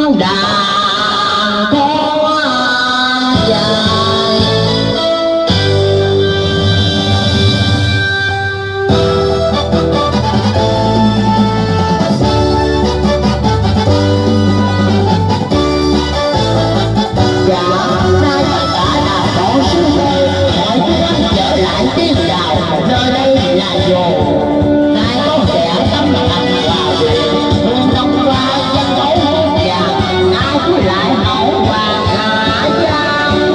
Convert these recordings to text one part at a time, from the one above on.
đàn có dài. Nơi đây là dù ai có kẻ tâm thành và quyền luôn đông qua dân đấu hút vàng, ai cứ lại hậu vàng hạ giang.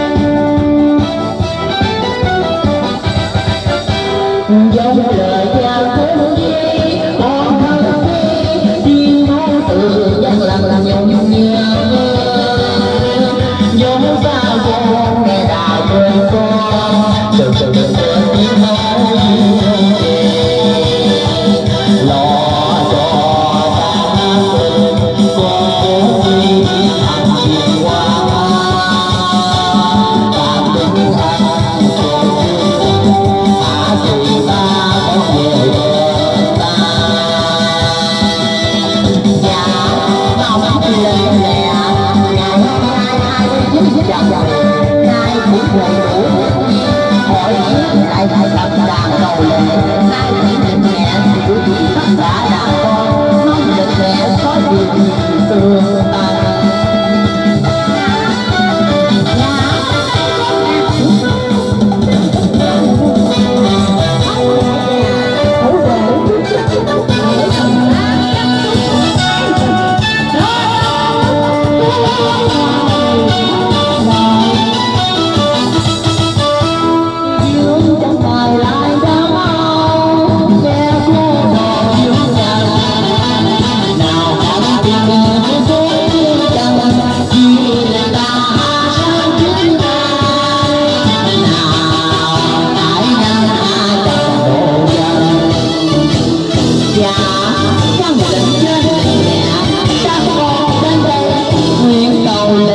Dòng lời cha khốn chi con thân đi tiên máu từ dân làm nhung nhớ dòng xa vô nghe đào quên con từ tiếng máu lo cho ta con cố đi thằng hiền qua tạm đứng ăn thì ta có về ta nhà nóng lên lẹ ngày hôm nay ai cũng giúp chồng ai cũng đầy đủ hỏi lại tập đàn cầu lệ ai chỉ định mẹ chịu gì tất cả đàn con mong được mẹ có điều gì tương ta. Nguyện cầu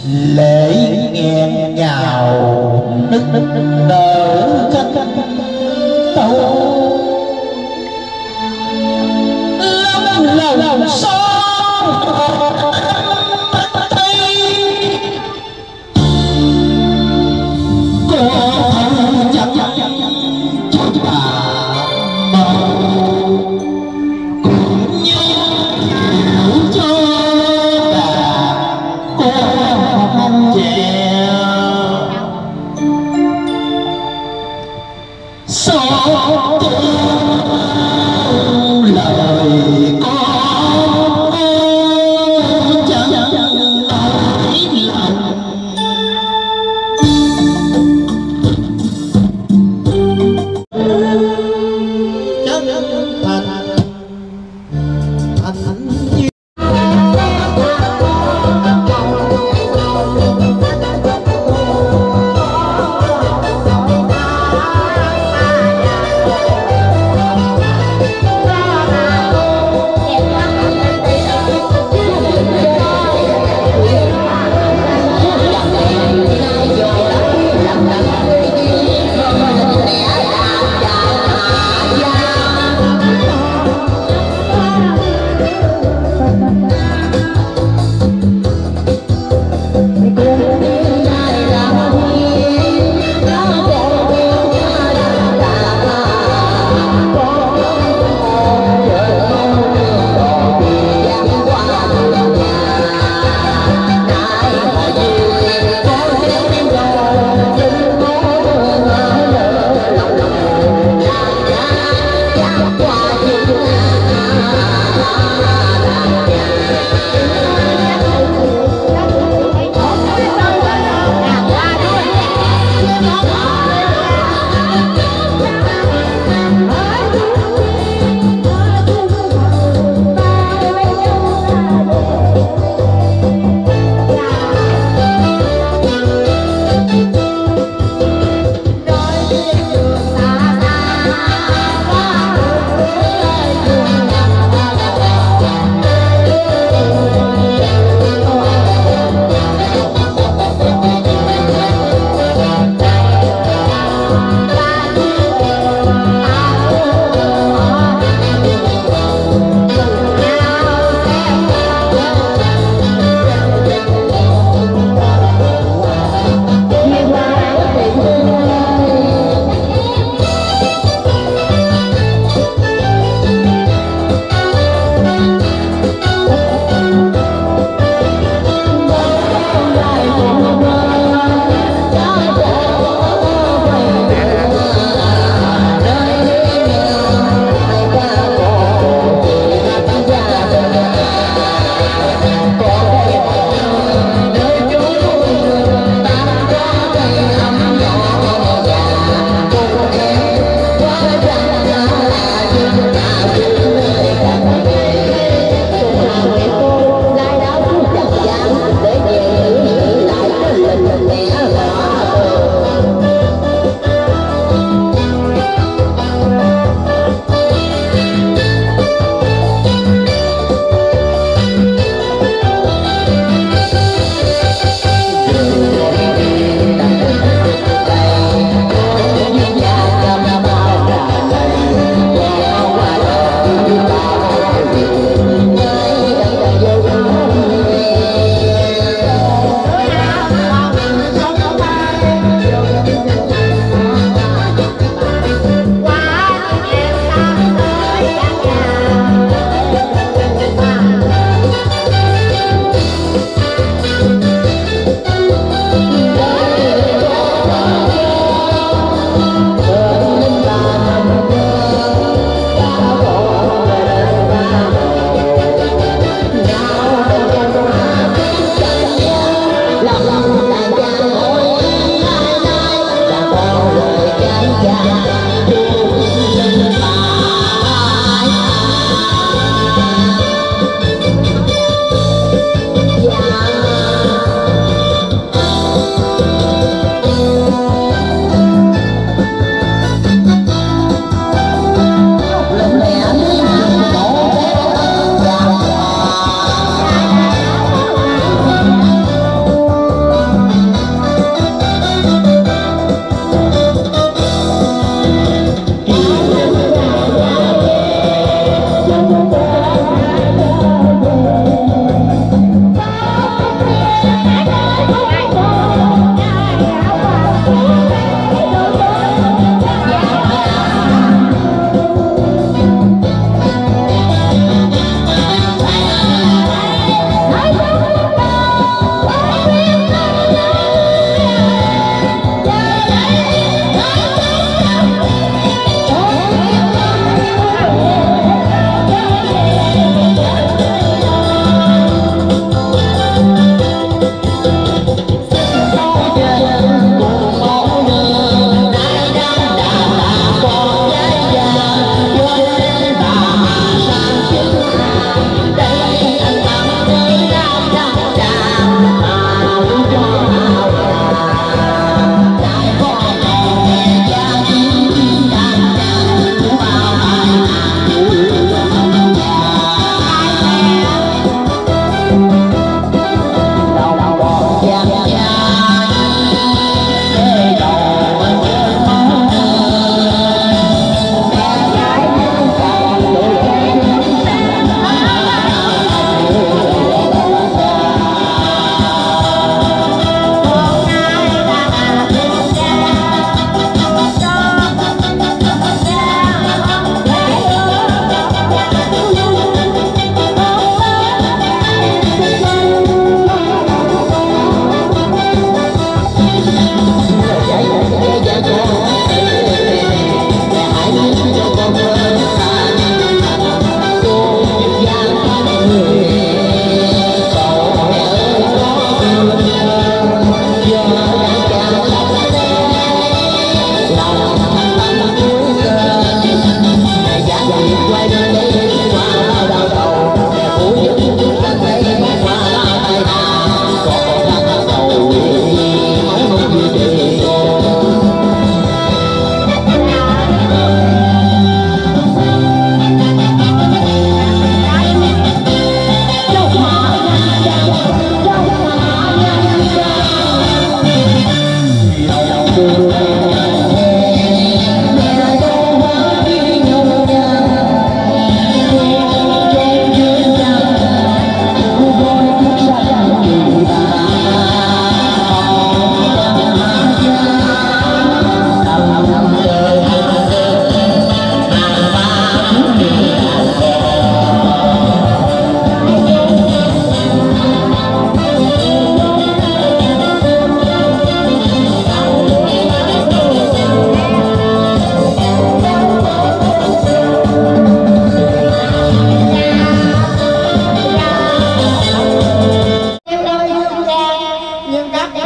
lệ nghẹn ngào nức nở cách tâu lòng son thấy có chẳng cho bà cũng như cho con trẻ số lời có chẳng nói lòng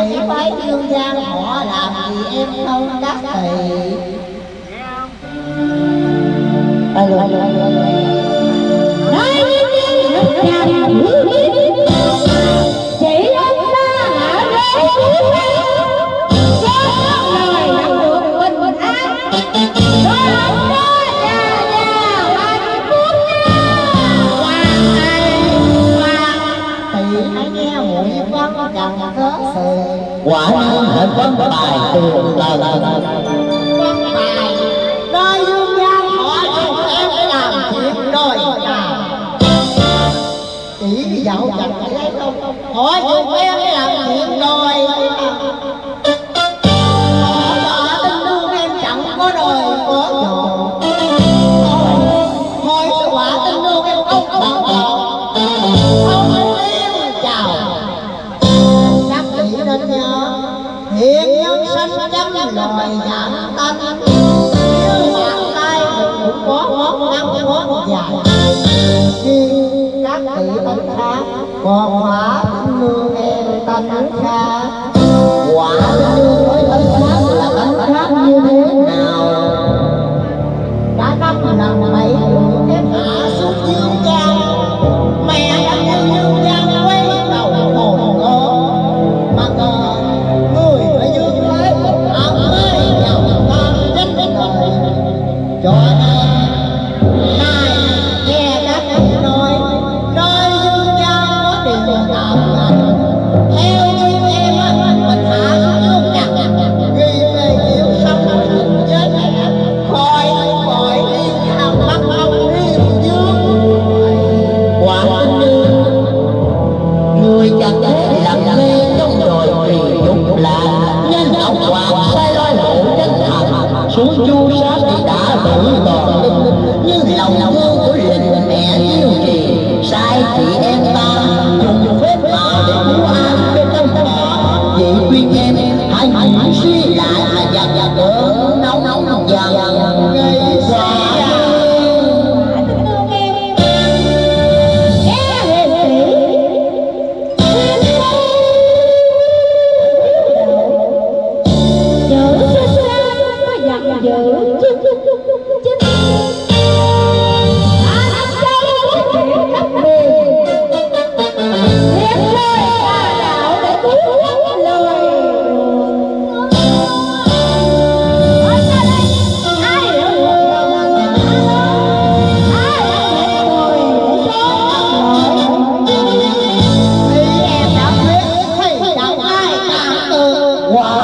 tỷ phái Dương Giang họ làm gì em không các tỷ. Alo alo alo chỉ anh ta hạ đế cho lời làm được bình an cho anh ta già hạnh phúc hoàng tỷ hãy nghe mũi văng chẳng có sự quả nhiên hạnh vấn bài tường lần văng bài nơi Dương Giang họ dùng em để làm chuyện đôi chào chỉ đi dạo chẳng thấy không họ dùng em để làm chuyện đôi họ tình thương em chẳng có đời có chỗ hỏi sự quả tình thương em không bằng không yêu chào các vị nên nhớ hiện nhân sinh chấm loài dạng tanh như bàn tay cũng có ngón ngón dài khi các vị tánh khác còn quả tình thương em tánh khác quả tình thương với tánh khác là tánh khác như thế nào đã năm lần bảy em hạ xuống Dương Giang mẹ đã như Dương Giang quay đầu hồn con mà còn người ở Dương Thế ăn mới giàu con rất đời cho nên nay nghe các cụ nói nơi Dương Giang có điều tạo lành theo như em mình hạ xuống Dương Giang ghi về chịu sống với mẹ khỏi đi theo bắt ông riêng Dương quả tin người chẳng thể làm mê trong đồi vì dục là nên ông hoàng sai loi lộ chân thành xuống chu sát thì đã đủ toàn linh nhưng lòng thương của linh mẹ yêu trì sai chị em ta dùng phép màu để cứu an bên tâm họ vì khuyên em hãy suy lại mà dần cỡ nóng dần gây ra quả